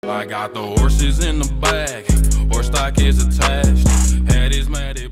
I got the horses in the back, horse stock is attached. Head is matted.